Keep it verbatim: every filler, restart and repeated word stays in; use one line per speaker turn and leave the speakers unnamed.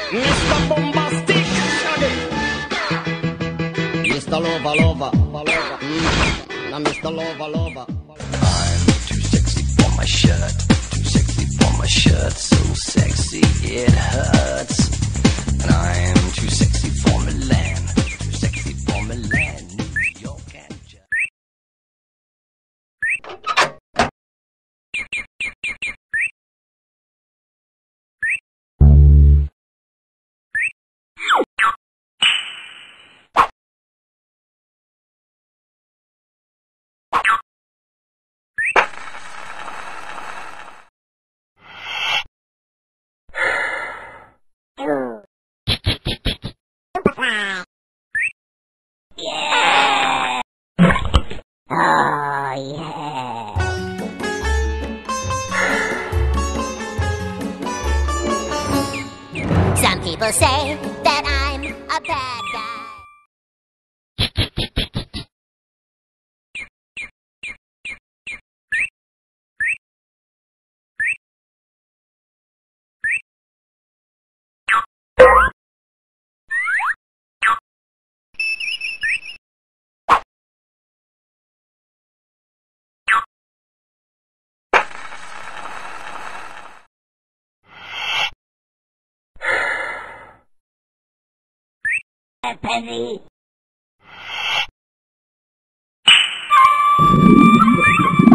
mister Bombastic, mister Lover Lover, mm. Now mister Lover Lover.
I'm too sexy for my shirt, too sexy for my shirt, so sexy it hurts. And I'm too sexy for Milan, too sexy for Milan, New York and
Yeah! Oh, yeah! Some people say that I'm a bad guy. Penny.